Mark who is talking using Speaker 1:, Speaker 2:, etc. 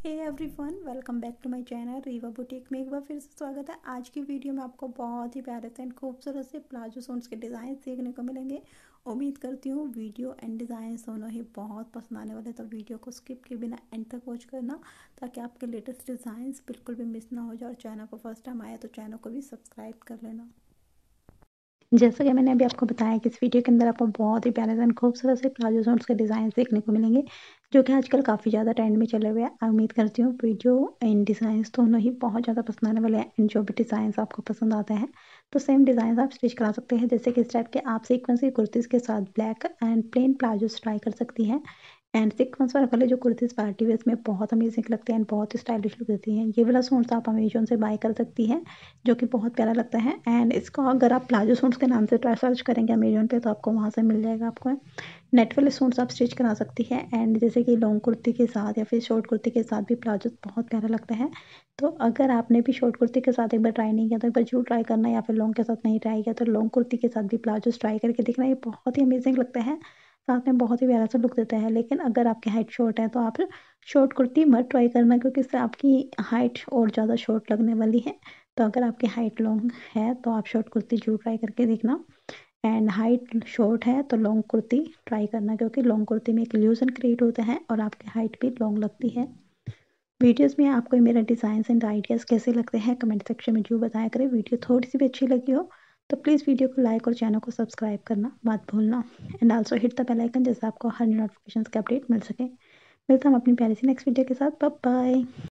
Speaker 1: Hey everyone, welcome back to my channel Reeva boutique में एक बार फिर से स्वागत है। आज की वीडियो में आपको बहुत ही प्यारे से एंड खूबसूरत से प्लाजो सूट्स के डिज़ाइन देखने को मिलेंगे। उम्मीद करती हूँ वीडियो एंड डिज़ाइन दोनों ही बहुत पसंद आने वाले, तो वीडियो को स्किप किए बिना एंड तक वॉच करना ताकि आपके लेटेस्ट डिज़ाइंस बिल्कुल भी मिस ना हो जाए। और चैनल को फर्स्ट टाइम आया तो चैनल को भी सब्सक्राइब कर लेना। जैसा कि मैंने अभी आपको बताया कि इस वीडियो के अंदर आपको बहुत ही प्यारे एंड खूबसूरत से प्लाजो सूट्स के डिज़ाइन देखने को मिलेंगे, जो कि आजकल काफ़ी ज़्यादा ट्रेंड में चले हुए हैं। उम्मीद करती हूँ वीडियो एंड डिज़ाइंस दोनों ही बहुत ज़्यादा पसंद आने वाले हैं। एंड जो भी डिज़ाइंस आपको पसंद आते हैं तो सेम डिज़ाइन आप स्टिच करा सकते हैं। जैसे कि इस टाइप के आप सीक्वेंस की कुर्तीज़ के साथ black and plain palazzos try कर सकती हैं। एंड सीक्वेंस वर्क वाले जो कुर्तीज़ पार्टी वेयर्स में बहुत अमेजिंग लगते हैं एंड बहुत ही स्टाइलिश लुक देती हैं। ये वाला सूट्स आप अमेज़न से बाय कर सकती हैं, जो कि बहुत प्यारा लगता है। एंड इसको अगर आप प्लाजो सूट्स के नाम से सर्च करेंगे अमेज़न पे तो आपको वहाँ से मिल जाएगा। आपको नेट वाले सूट्स आप स्टिच करा सकती हैं। एंड जैसे कि लॉन्ग कुर्ती के साथ या फिर शॉर्ट कुर्ती के साथ भी प्लाजो बहुत प्यारा लगता है। तो अगर आपने भी शॉर्ट कुर्ती के साथ एक बार ट्राई नहीं किया तो एक बार ज़रूर ट्राई करना, या फिर लॉन्ग के साथ नहीं ट्राई किया तो लॉन्ग कुर्ती के साथ भी प्लाजोस ट्राई करके देखना। ये बहुत ही अमेजिंग लगता है, साथ में बहुत ही प्यारा सा लुक देता है। लेकिन अगर आपकी हाइट शॉर्ट है तो आप शॉर्ट कुर्ती मत ट्राई करना, क्योंकि इससे आपकी हाइट और ज़्यादा शॉर्ट लगने वाली है। तो अगर आपकी हाइट लॉन्ग है तो आप शॉर्ट कुर्ती जरूर ट्राई करके देखना। एंड हाइट शॉर्ट है तो लॉन्ग कुर्ती ट्राई करना, क्योंकि लॉन्ग कुर्ती में एक इल्यूजन क्रिएट होता है और आपकी हाइट भी लॉन्ग लगती है। वीडियोस में आपको मेरा डिज़ाइन एंड आइडियाज़ कैसे लगते हैं कमेंट सेक्शन में जरूर बताया करें। वीडियो थोड़ी सी भी अच्छी लगी हो तो प्लीज़ वीडियो को लाइक और चैनल को सब्सक्राइब करना मत भूलना। And also hit the bell icon, जैसे आपको हर नोटिफिकेशन के अपडेट मिल सके। मिलता हम अपनी प्यारी सी नेक्स्ट वीडियो के साथ। Bye bye.